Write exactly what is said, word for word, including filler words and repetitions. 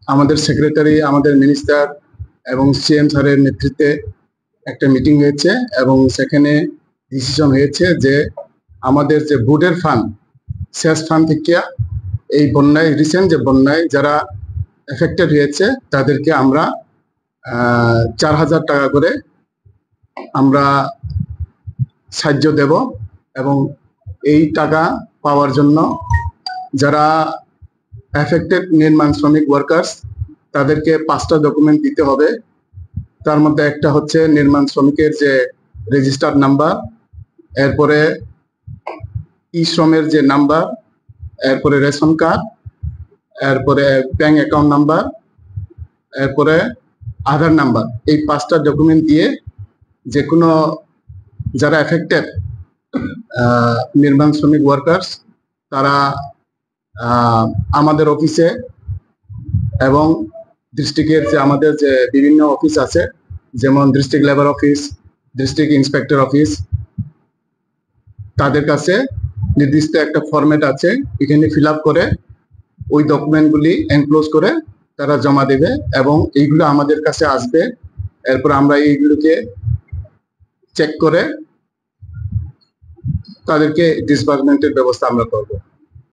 আমাদের সেক্রেটারি, আমাদের মিনিস্টার এবং সিএম স্যারের নেতৃত্বে একটা মিটিং হয়েছে এবং সেখানে ডিসিশন হয়েছে যে আমাদের যে বুডের ফান্ড, সেচ ফান্ড থেকে এই বন্যায়, রিসেন্ট যে বন্যায় যারা এফেক্টেড হয়েছে তাদেরকে আমরা চার হাজার টাকা করে আমরা সাহায্য দেব এবং এই টাকা পাওয়ার জন্য যারা এফেক্টেড নির্মাণ শ্রমিক ওয়ার্কার্স তাদেরকে পাঁচটা ডকুমেন্ট দিতে হবে। তার মধ্যে একটা হচ্ছে নির্মাণ শ্রমিকের যে রেজিস্টার্ড নাম্বার, এরপরে ই শ্রমের যে নাম্বার, এরপরে রেশন কার্ড, এরপরে ব্যাংক অ্যাকাউন্ট নাম্বার, এরপরে আধার নাম্বার। এই পাঁচটা ডকুমেন্ট দিয়ে যে কোনো যারা এফেক্টেড নির্মাণ শ্রমিক ওয়ার্কার্স তারা আমাদের অফিসে এবং ডিস্ট্রিক্টের যে আমাদের যে বিভিন্ন অফিস আছে, যেমন district labour office, district inspector office, তাদের কাছে নির্দিষ্ট একটা ফরম্যাট আছে, এখানে ফিল আপ করে ওই ডকুমেন্টগুলি এনক্লোজ করে তারা জমা দেবে এবং এইগুলো আমাদের কাছে আসবে। এরপর আমরা এইগুলোকে চেক করে তাদেরকে ডিসবার্সমেন্টের ব্যবস্থা আমরা করব।